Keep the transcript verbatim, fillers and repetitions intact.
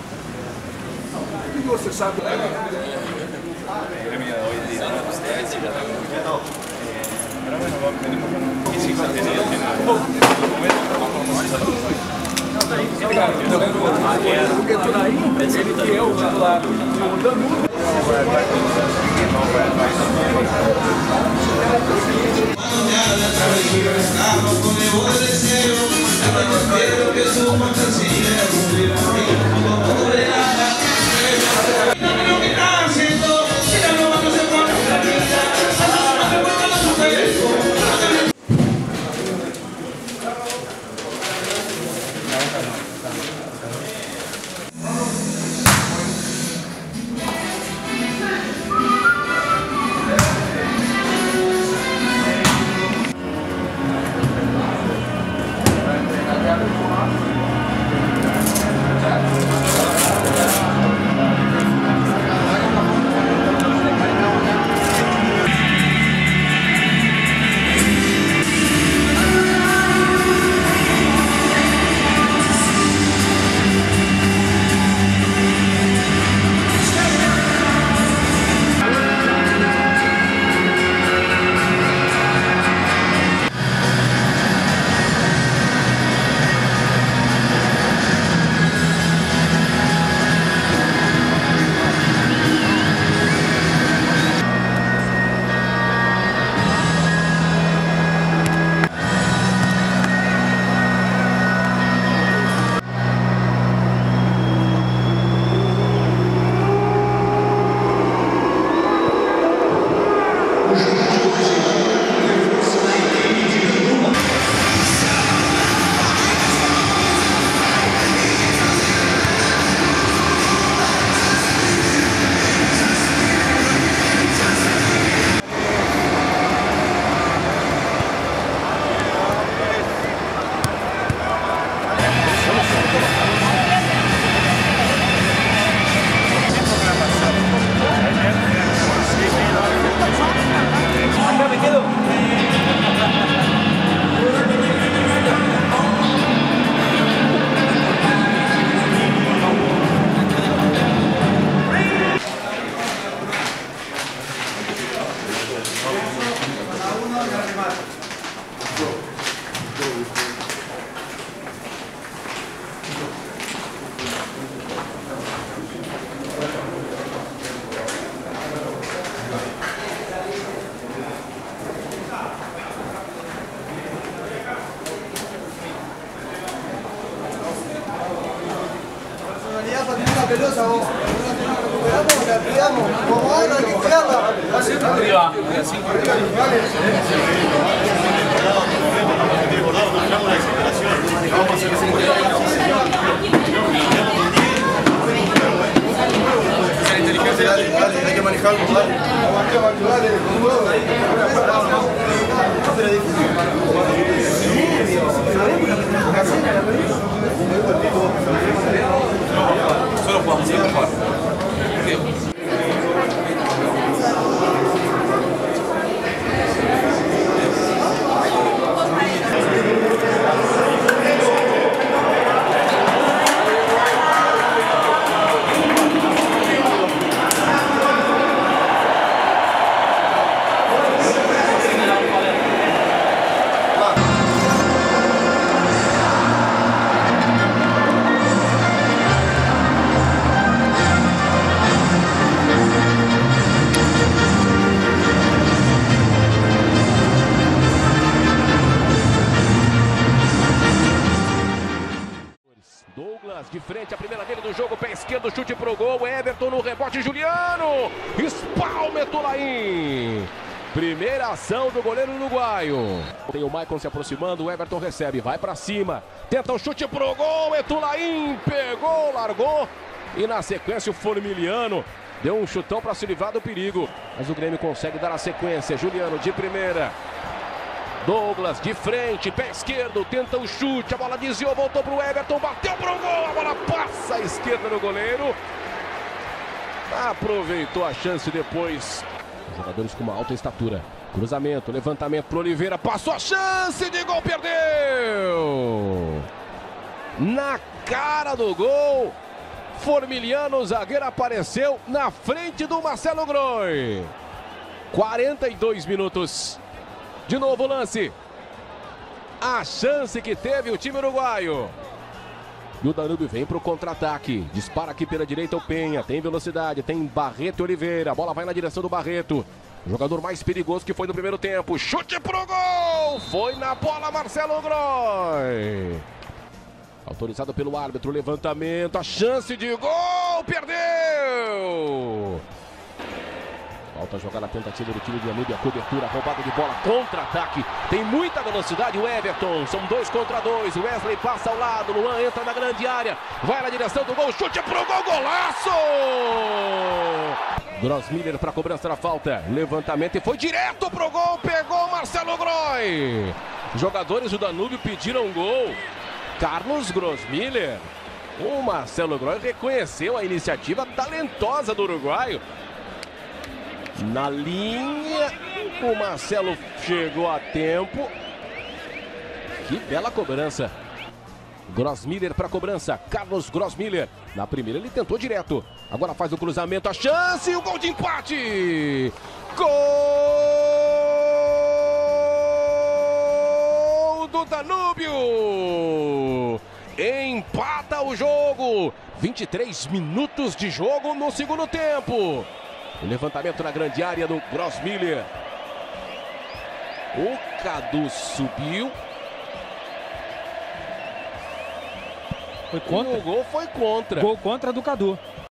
O que você sabe? Pero bueno, venimos con física, tenía Porque tudo aí, ele que é o titular do Danúbio. Pelosa vos, la recuperamos, la tiramos, como ahora hay que tirarla. arriba, así. Esa inteligencia, dale, dale, hay que manejarlo, dale. Aguante, aguante, dale, con huevo. Pero difícil. Sabemos lo que tenemos que hacer, la pelota. Solo jugamos a jugar. Douglas de frente, a primeira dele do jogo, pé esquerdo, chute pro gol, Everton no rebote, Juliano, espalma Etulaim. Primeira ação do goleiro uruguaio. Tem o Maicon se aproximando, o Everton recebe, vai pra cima, tenta o chute pro gol, Etulaim pegou, largou e na sequência o Formiliano deu um chutão para se livrar do perigo. Mas o Grêmio consegue dar a sequência, Juliano de primeira. Douglas de frente, pé esquerdo, tenta o chute, a bola desviou, voltou pro Everton, bateu pro gol, a bola passa à esquerda no goleiro. Aproveitou a chance depois. Jogadores com uma alta estatura. Cruzamento, levantamento pro Oliveira, passou a chance de gol, perdeu! Na cara do gol, Formiliano, o zagueiro, apareceu na frente do Marcelo Groi. quarenta e dois minutos. De novo o lance. A chance que teve o time uruguaio. E o Danúbio vem para o contra-ataque. Dispara aqui pela direita o Penha. Tem velocidade, tem Barreto e Oliveira. A bola vai na direção do Barreto. O jogador mais perigoso que foi no primeiro tempo. Chute pro gol! Foi na bola Marcelo Groi. Autorizado pelo árbitro, levantamento, a chance de gol, perdeu! Volta a jogar na tentativa do time do Danúbio, a cobertura, roubada de bola, contra-ataque, tem muita velocidade o Everton, são dois contra dois, o Wesley passa ao lado, Luan entra na grande área, vai na direção do gol, chute pro gol, golaço! Grossmiller para a cobrança da falta, levantamento e foi direto pro gol, pegou Marcelo Groi! Jogadores do Danúbio pediram gol. Carlos Grossmiller, o Marcelo Groi reconheceu a iniciativa talentosa do uruguaio. Na linha, o Marcelo chegou a tempo. Que bela cobrança. Grossmiller para a cobrança, Carlos Grossmiller. Na primeira ele tentou direto, agora faz o cruzamento, a chance e o gol de empate. Gol do Danúbio. Empata o jogo. vinte e três minutos de jogo no segundo tempo. O levantamento na grande área do Grossmiller. O Cadu subiu. Foi contra. E o gol foi contra. Gol contra do Cadu.